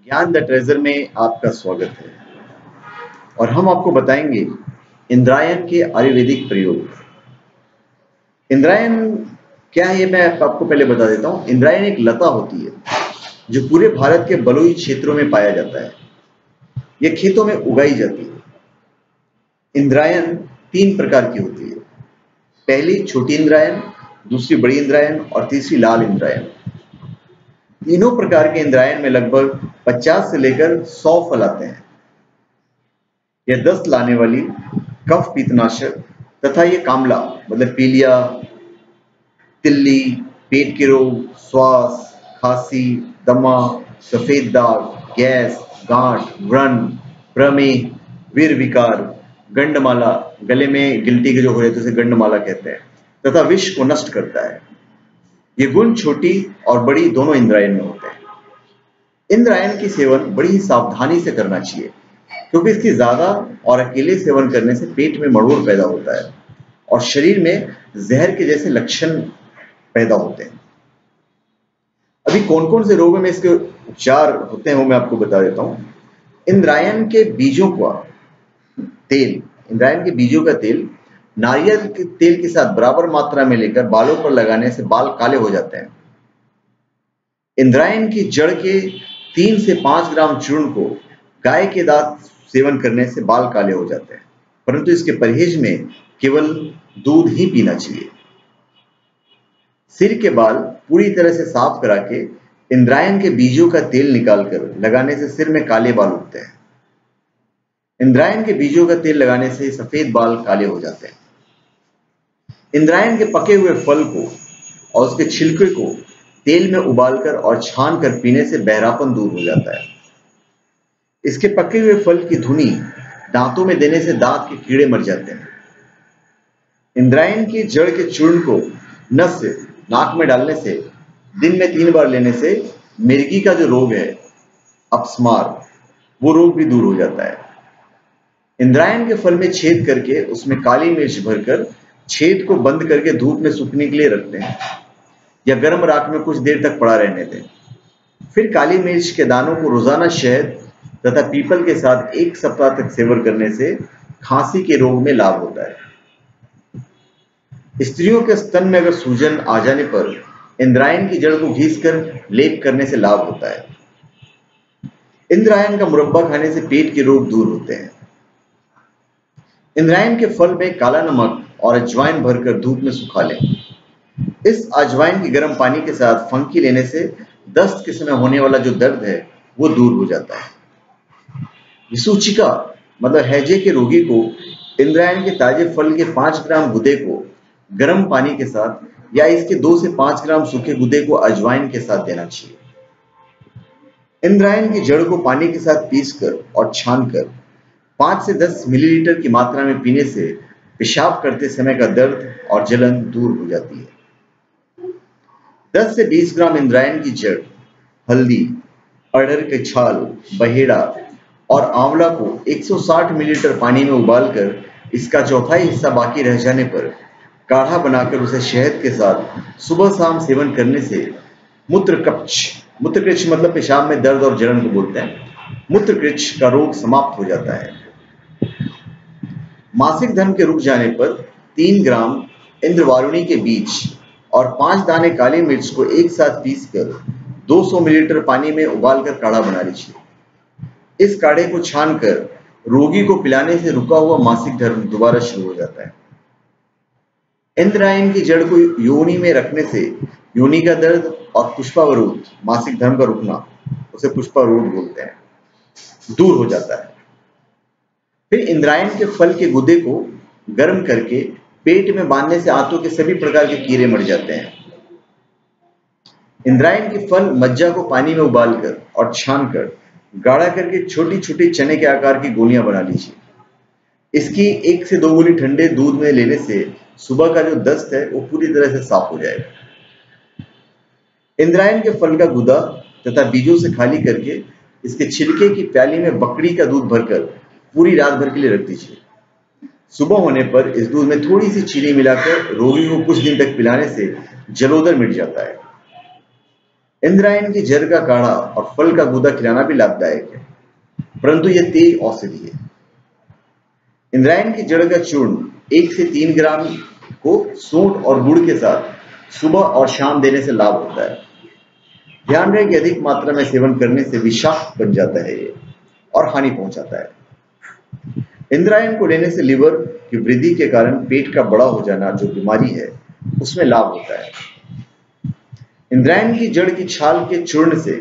ज्ञान the treasure में आपका स्वागत है और हम आपको बताएंगे इंद्रायण के आयुर्वेदिक प्रयोग। इंद्रायण क्या है ये मैं आपको पहले बता देता हूँ। इंद्रायण एक लता होती है जो पूरे भारत के बलुई क्षेत्रों में पाया जाता है। ये खेतों में उगाई जाती है। इंद्रायण 3 प्रकार की होती है। पहली छोटी इंद्रायण, दूसरी बड़ी इंद्रायण और तीसरी लाल इंद्रायण। तीनों प्रकार के इंद्रायण में लगभग 50 से लेकर 100 फल आते हैं। यह दस्त लाने वाली, कफ पित्तनाशक तथा ये कामला मतलब पीलिया, तिल्ली, पेट के रोग, श्वास, खांसी, दमा, सफेद दाग, गैस, गांठ, व्रण, प्रमेह, वीर विकार, गंडमाला, गले में गिल्टी के जो हो रहे थे उसे गंडमाला कहते हैं, तथा विष को नष्ट करता है। ये गुण छोटी और बड़ी दोनों इंद्रायण में होते हैं। इंद्रायण की सेवन बड़ी ही सावधानी से करना चाहिए क्योंकि इसकी ज्यादा और अकेले सेवन करने से पेट में मड़ोड़ पैदा होता है और शरीर में जहर के जैसे लक्षण पैदा होते हैं। अभी कौन कौन से रोगों में इसके उपचार होते हैं वो मैं आपको बता देता हूँ। इंद्रायण के बीजों का तेल, इंद्रायण के बीजों का तेल नारियल के तेल के साथ बराबर मात्रा में लेकर बालों पर लगाने से बाल काले हो जाते हैं। इंद्रायण की जड़ के 3 से 5 ग्राम चूर्ण को गाय के दांत सेवन करने से बाल काले हो जाते हैं, परंतु इसके परहेज में केवल दूध ही पीना चाहिए। सिर के बाल पूरी तरह से साफ करा के इंद्रायण के बीजों का तेल निकालकर लगाने से सिर में काले बाल उगते हैं। इंद्रायण के बीजों का तेल लगाने से सफेद बाल काले हो जाते हैं। इंद्रायण के पके हुए फल को और उसके छिलके को तेल में उबालकर और छानकर पीने से बहरापन दूर हो जाता है। इसके पके हुए फल की धुनी दांतों में देने से दांत के कीड़े मर जाते हैं। इंद्रायण की जड़ के चूर्ण को नस से नाक में डालने से दिन में 3 बार लेने से मिर्गी का जो रोग है अपस्मार, वो रोग भी दूर हो जाता है। इंद्रायण के फल में छेद करके उसमें काली मिर्च भरकर छेद को बंद करके धूप में सूखने के लिए रखते हैं या गर्म राख में कुछ देर तक पड़ा रहने दें। फिर काली मिर्च के दानों को रोजाना शहद तथा पीपल के साथ 1 सप्ताह तक सेवन करने से खांसी के रोग में लाभ होता है। स्त्रियों के स्तन में अगर सूजन आ जाने पर इंद्रायण की जड़ को घिसकर लेप करने से लाभ होता है। इंद्रायण का मुरब्बा खाने से पेट के रोग दूर होते हैं। इंद्रायण के फल में काला नमक और अजवाइन भरकर धूप में सुखा लें। इस अजवाइन के गर्म पानी के साथ फंकी लेने से दस्त के समय होने वाला जो दर्द है वो दूर हो जाता है। विसूचिका मतलब हैजे के रोगी को इंद्रायण के ताजे फल के 5 ग्राम गुदे को गर्म पानी के साथ या इसके 2 से 5 ग्राम सूखे गुदे को अजवाइन के साथ देना चाहिए। इंद्रायण की जड़ को पानी के साथ पीसकर और छानकर 5 से 10 मिलीलीटर की मात्रा में पीने से पेशाब करते समय का दर्द और जलन दूर हो जाती है। 10 से 20 ग्राम इंद्रायण की जड़, हल्दी, अड़हर के छाल, बहेड़ा और आंवला को 160 मिलीलीटर पानी में उबालकर इसका चौथाई हिस्सा बाकी रह जाने पर काढ़ा बनाकर उसे शहद के साथ सुबह शाम सेवन करने से मूत्रकृच्छ मतलब पेशाब में दर्द और जलन को बोलते हैं, मूत्रकृच्छ का रोग समाप्त हो जाता है। मासिक धर्म के रुक जाने पर 3 ग्राम इंद्रवारुणी के बीज और 5 दाने काली मिर्च को एक साथ पीसकर 200 मिलीलीटर पानी में उबालकर काढ़ा बना लीजिए। इस काढ़े को छानकर रोगी को पिलाने से रुका हुआ मासिक धर्म दोबारा शुरू हो जाता है। इंद्रायण की जड़ को योनि में रखने से योनि का दर्द और पुष्पावरोध, मासिक धर्म का रुकना, उसे पुष्पावरोध बोलते हैं, दूर हो जाता है। फिर इंद्रायण के फल के गुदे को गर्म करके पेट में बांधने से आंतों के सभी प्रकार के कीड़े मर जाते हैं। इंद्रायण के फल मज्जा को पानी में उबालकर और छानकर गाढ़ा करके छोटी छोटी चने के आकार की गोलियां बना लीजिए। इसकी 1 से 2 गोली ठंडे दूध में लेने से सुबह का जो दस्त है वो पूरी तरह से साफ हो जाएगा। इंद्रायण के फल का गुदा तथा बीजों से खाली करके इसके छिलके की प्याली में बकरी का दूध भरकर पूरी रात भर के लिए रख दीजिए। सुबह होने पर इस दूध में थोड़ी सी चीनी मिलाकर रोगी को कुछ दिन तक पिलाने से जलोदर मिट जाता है। इंद्रायण की जड़ का काढ़ा और फल का गूदा खिलाना भी लाभदायक है, परंतु यह तेज औषधि है। इंद्रायण की जड़ का चूर्ण 1 से 3 ग्राम को सूंठ और गुड़ के साथ सुबह और शाम देने से लाभ होता है। ध्यान रहे कि अधिक मात्रा में सेवन करने से विषाक्त बन जाता है ये और हानि पहुंचाता है। इंद्रायण को लेने से लिवर की वृद्धि के कारण पेट का बड़ा हो जाना जो बीमारी है उसमें लाभ होता है। इंद्रायण की जड़ की छाल के चूर्ण से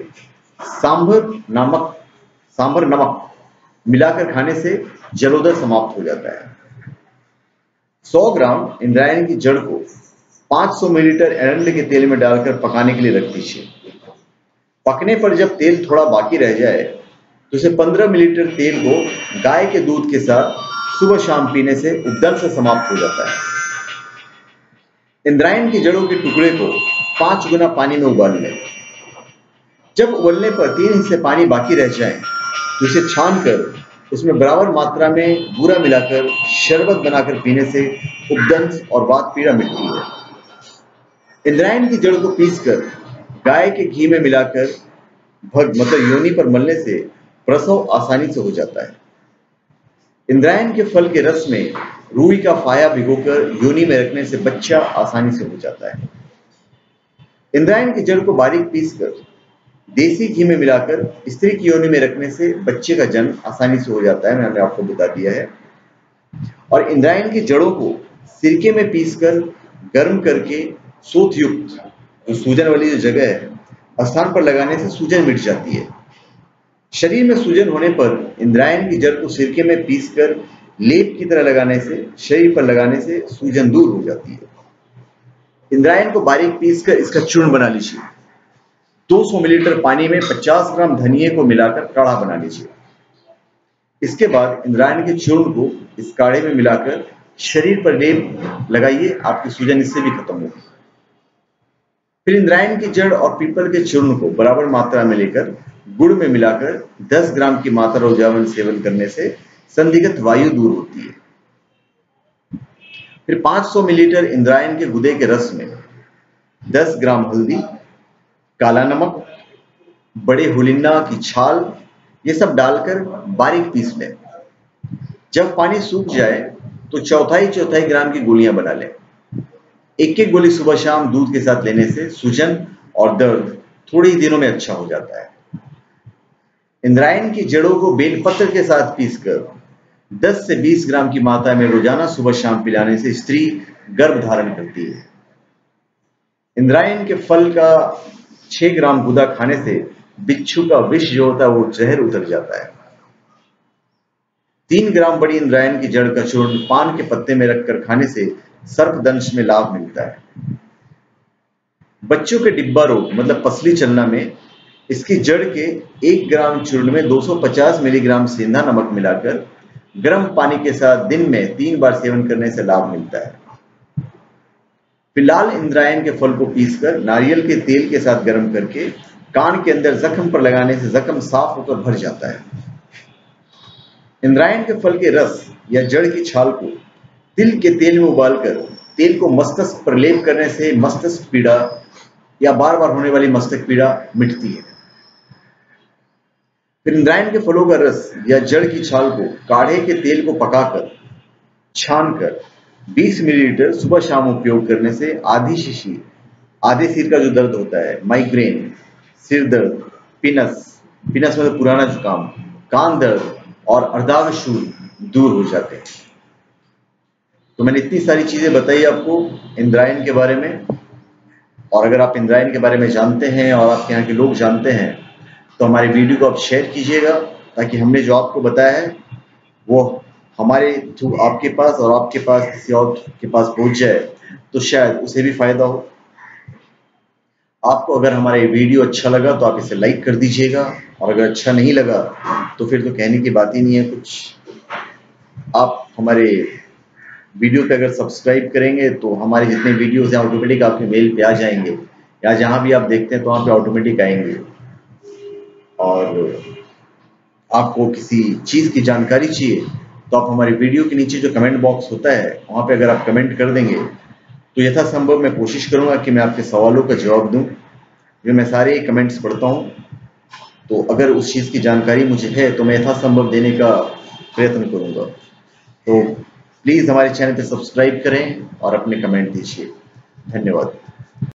सांभर नमक मिलाकर खाने से जलोदर समाप्त हो जाता है। 100 ग्राम इंद्रायण की जड़ को 500 मिलीलीटर एरंड के तेल में डालकर पकाने के लिए रख दीजिए। पकने पर जब तेल थोड़ा बाकी रह जाए तो इसे 15 मिलीलीटर तेल को गाय के दूध के साथ सुबह शाम पीने से उबदन से समाप्त हो जाता है। इंद्रायण की जड़ों के टुकड़े को 5 गुना पानी में उबाल लें। जब उबलने पर 3 हिस्से पानी बाकी रह जाए तो इसे छानकर उसमें बराबर मात्रा में बूरा मिलाकर शरबत बनाकर पीने से उबदंस और वात पीड़ा मिटती है। इंद्रायण की जड़ को पीसकर गाय के घी में मिलाकर योनि पर मलने से प्रसव आसानी से हो जाता है। इंद्रायण के फल के रस में रूई का फाया भिगोकर योनि में रखने से बच्चा आसानी से हो जाता है। इंद्रायण की जड़ को बारीक पीसकर देसी घी में मिलाकर स्त्री की योनि में रखने से बच्चे का जन्म आसानी से हो जाता है, मैंने आपको बता दिया है। और इंद्रायण की जड़ों को सिरके में पीसकर गर्म करके सोथ युक्त जो सूजन वाली जो जगह है स्थान पर लगाने से सूजन मिट जाती है। शरीर में सूजन होने पर इंद्रायण की जड़ को सिरके में पीसकर लेप की तरह लगाने से शरीर पर लगाने से सूजन दूर हो जाती है। इंद्रायण को बारीक पीसकर इसका चूर्ण बना लीजिए। 200 मिलीलीटर पानी में 50 ग्राम धनिये को मिलाकर काढ़ा बना लीजिए। इसके बाद इंद्रायण के चूर्ण को इस काढ़े में मिलाकर शरीर पर लेप लगाइए, आपकी सूजन इससे भी खत्म होगी। फिर इंद्रायण की जड़ और पीपल के चूर्ण को बराबर मात्रा में लेकर गुड़ में मिलाकर 10 ग्राम की मात्रा रोजाना सेवन करने से संदिग्ध वायु दूर होती है। फिर 500 मिलीलीटर इंद्रायण के गुदे के रस में 10 ग्राम हल्दी, काला नमक, बड़े हुलिन्ना की छाल, ये सब डालकर बारीक पीस लें। जब पानी सूख जाए तो चौथाई ग्राम की गोलियां बना लें। एक गोली सुबह शाम दूध के साथ लेने से सूजन और दर्द थोड़े ही दिनों में अच्छा हो जाता है। इंद्रायण की जड़ों को बेलपत्र के साथ पीसकर 10 से 20 ग्राम की मात्रा में रोजाना सुबह शाम पिलाने से स्त्री गर्भ धारण करती है। इंद्रायण के फल का 6 ग्राम गुदा खाने से बिच्छू का विष जो होता है वो जहर उतर जाता है। 3 ग्राम बड़ी इंद्रायण की जड़ का चूर्ण पान के पत्ते में रखकर खाने से सर्पदंश में लाभ मिलता है। बच्चों के डिब्बा रोग मतलब पसली चलना में इसकी जड़ के 1 ग्राम चूर्ण में 250 मिलीग्राम सेंधा नमक मिलाकर गर्म पानी के साथ दिन में 3 बार सेवन करने से लाभ मिलता है। फिलहाल इंद्रायण के फल को पीसकर नारियल के तेल के साथ गर्म करके कान के अंदर जख्म पर लगाने से जख्म साफ होकर भर जाता है। इंद्रायण के फल के रस या जड़ की छाल को तिल के तेल में उबालकर तेल को मस्तिष्क पर लेप करने से मस्तिष्क पीड़ा या बार बार होने वाली मस्तक पीड़ा मिटती है। फिर इंद्रायण के फलों का रस या जड़ की छाल को काढ़े के तेल को पकाकर छानकर 20 मिलीलीटर सुबह शाम उपयोग करने से आधे सिर का जो दर्द होता है, माइग्रेन, सिर दर्द, पिनस मतलब पुराना जुकाम, कान दर्द और अर्धांगशूल दूर हो जाते हैं। तो मैंने इतनी सारी चीजें बताई आपको इंद्रायण के बारे में, और अगर आप इंद्रायण के बारे में जानते हैं और आपके यहाँ के लोग जानते हैं तो हमारे वीडियो को आप शेयर कीजिएगा ताकि हमने जो आपको बताया है वो हमारे थ्रू आपके पास और आपके पास किसी और के पास पहुंच जाए तो शायद उसे भी फायदा हो। आपको अगर हमारा ये वीडियो अच्छा लगा तो आप इसे लाइक कर दीजिएगा, और अगर अच्छा नहीं लगा तो फिर तो कहने की बात ही नहीं है कुछ। आप हमारे वीडियो पे अगर सब्सक्राइब करेंगे तो हमारे जितने वीडियोस हैं ऑटोमेटिक आपके मेल पे आ जाएंगे, या जहां भी आप देखते हैं तो वहां पे ऑटोमेटिक आएंगे। और आपको किसी चीज की जानकारी चाहिए तो आप हमारे वीडियो के नीचे जो कमेंट बॉक्स होता है वहां पे अगर आप कमेंट कर देंगे तो यथासंभव मैं कोशिश करूंगा कि मैं आपके सवालों का जवाब दूं। जो मैं सारे कमेंट्स पढ़ता हूँ, तो अगर उस चीज़ की जानकारी मुझे है तो मैं यथासंभव देने का प्रयत्न करूँगा। तो प्लीज़ हमारे चैनल पे सब्सक्राइब करें और अपने कमेंट दीजिए। धन्यवाद।